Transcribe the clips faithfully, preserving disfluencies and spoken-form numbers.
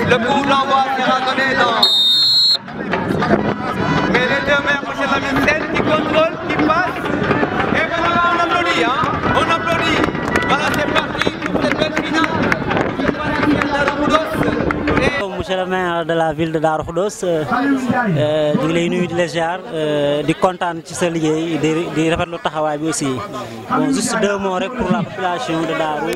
Le coup d'envoi sera donné dans... Mais les deux mains, M. Lamine qui contrôle, qui passe. Et voilà, on applaudit, hein. On applaudit. Voilà, c'est parti pour cette belle finale. Monsieur le maire de la ville de Darou Khoudoss ñu ngi lay nuyu di la ziar di kontaan ci sa liggéey di di rafetlu taxawaay bi aussi bon juste deux mots rek pour la population de Darou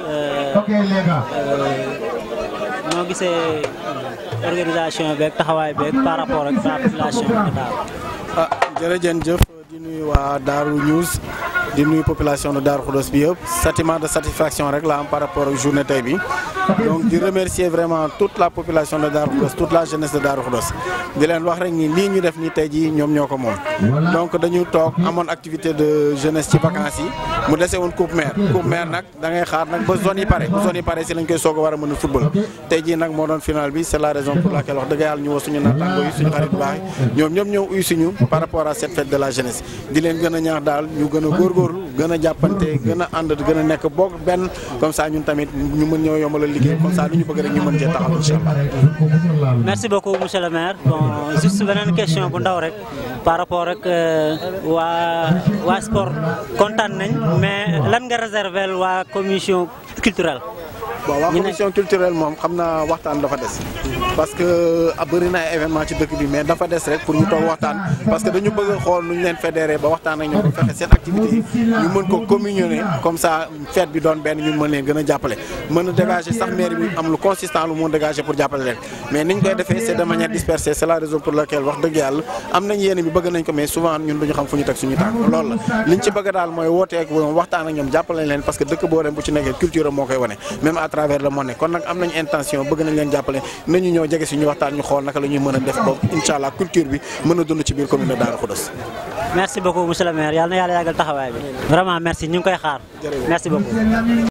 noo gisee organisation beeg taxawaay beeg par rapport ak la population de Darou. ah jërëjëf di nuyu waa Darou News di nuyu population de Darou Khoudoss bi yëpp sentiment de satisfaction rek la am par rapport ak journée tey bi donc di remercier vraiment toute la population de Darou Khoudoss toute la jeunesse de Darou Khoudoss di leen wax rek ni lii ñu def nii tey jii ñoom ñoo ko moom. donc dañu toog amoon activité de jeunesse ci vacances yi mu dese woon coupe maire coupe maire nag da ngay xaar nag ba zone yi pare ba zone yi pare si lañ koy soog a war a mën a football tey jii nag moo doon final bi c'est la raison pour laquelle wax dëgg yàlla ñu woo suñu naataango yi suñu xarit bu baax ñoom ñoom ñoo uy suñu par rapport à cette fête de la jeunesse di leen gën a ñaax daal ñu gën a góorgóorlu gën a jàppante gën a ànd gën a nekk boog benn comme ça ñun tamit ñu mën ñoo yombalal liggéey comme ça lu ñu bëgg rek ñu mën cee taxaw incha allah. Merci beaucoup monsieur le maire bon juste beneen question bu ndaw rek par rapport ak waa waa sport kontaan nañ mais lan nga réserver waa commission culturelle. bon waa commission culturelle moom xam naa waxtaan dafa des parce que bëri na ay événement ci dëkk bi mais dafa des rek pour ñu toog waxtaan parce que dañu bëgg a xool nu ñu leen fédéré ba waxtaan ak ñoom ba fexe seen activité yi ñu mën ko communionner comme ça fête bi doon benn ñu mën leen gën a jàppale mën a dégager sax mairie bi am lu consistant lu mun dégager pour jàppale leen mais niñ koy defee c'est de manière dispersée c'est la raison pour laquelle wax dëgg yàlla am nañ yéene bi bëgg nañ ko mais souvent ñun duñu xam fu ñu teg suñu tànk loolu la liñ ci bëgg daal mooy wootee ak waxtaan ak ñoom jàppale leen parce que dëkk boo dem bu ci nekkee culture moo koy wane même à travers le monde kon nag am nañu intention bëgg nañ leen jàppale nañu ñëw jege si ñu waxtaan ñu xool naka la ñuy mën a def ba incha allah culture bi mën a dund ci biir commune de Darou Khoudoss. Merci beaucoup monsieur le maire yàlla na yàlla yàggal taxawaay bi vraiment merci ñu ngi koy xaar. merci beaucoup.